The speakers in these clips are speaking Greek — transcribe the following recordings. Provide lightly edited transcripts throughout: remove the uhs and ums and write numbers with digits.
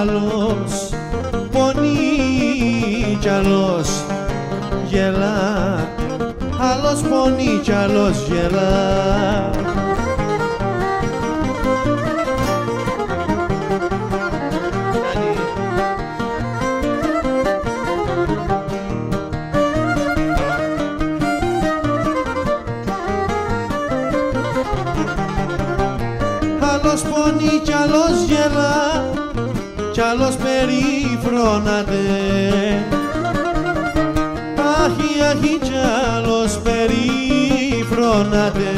άλλος πονεί κι άλλος γελά, άλλος πονεί κι άλλος γελά. Άλλος πονεί κι άλλος γελά, κι άλλος περιφρόναται. Άχι, άχι, κι άλλος περιφρόναται.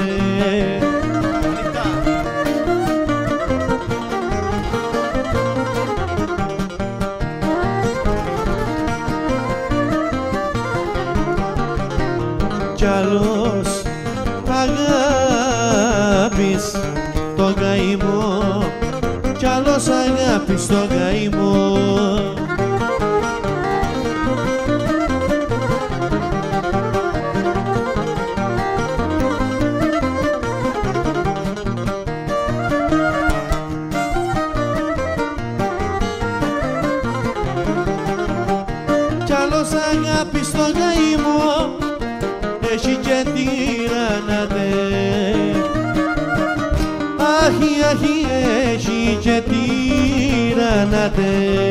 Κι άλλος αγάπης τον καημό, κι άλλος αγάπης τον καημό. Κι άλλος αγάπης τον καημό έχει και τυραννάται. Άχι, άχι, έχει και τυραννάται.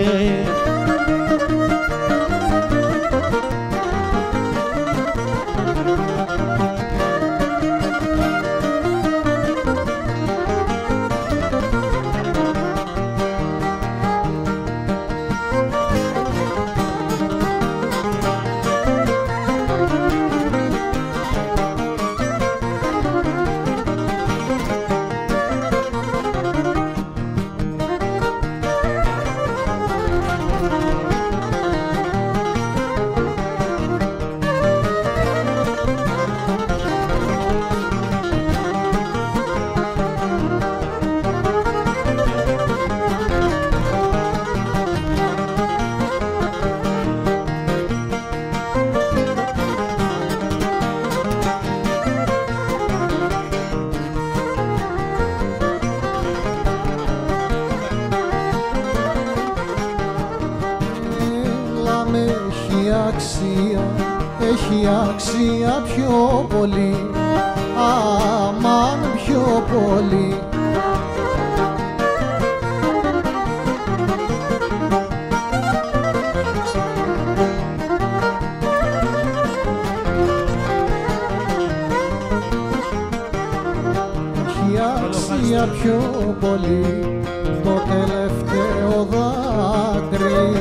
Έχει αξία πιο πολύ, αμάν πιο πολύ. Έχει αξία πιο πολύ το τελευταίο δάκρυ.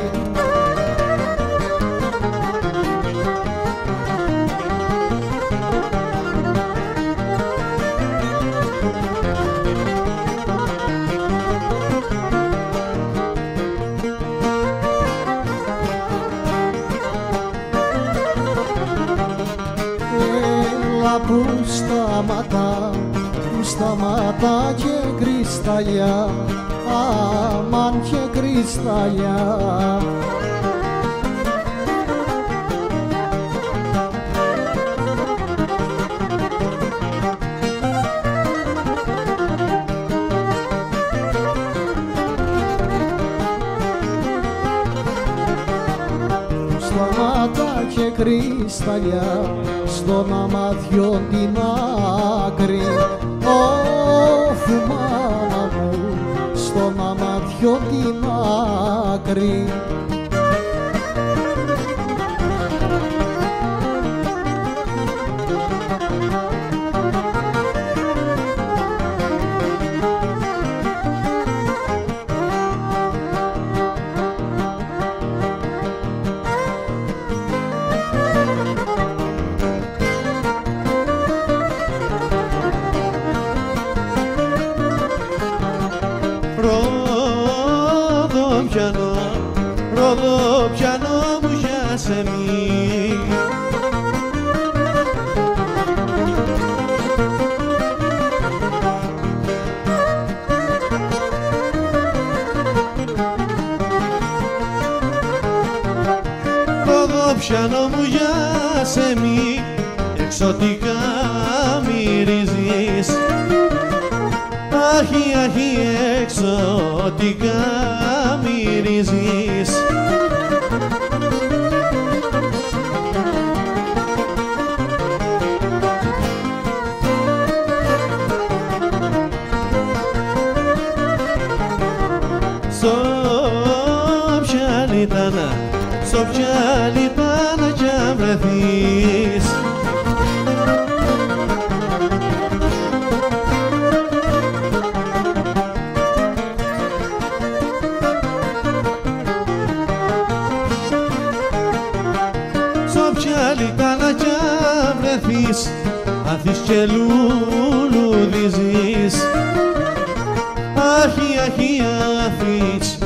Που σταματά και κρυσταλλιά, αμάν και κρυσταλλιά. Σταματά και κρυσταλλιά στον αμάτιο την άκρη. Ω μάνα μου, στον αμάτιο την άκρη. Ροδοπιανό μου για σεμί. Ροδοπιανό μου για σεμί, εξωτικά μυρίζεις. Άχι, άχι, εξωτικά μυρίζεις. γυρίζεις. Στο πιάλι τάνα κι αν βρεθείς. Στο πιάλι τάνα κι αν βρεθείς, αθείς και λουλουδίζεις. Αχι, αχι, αθείς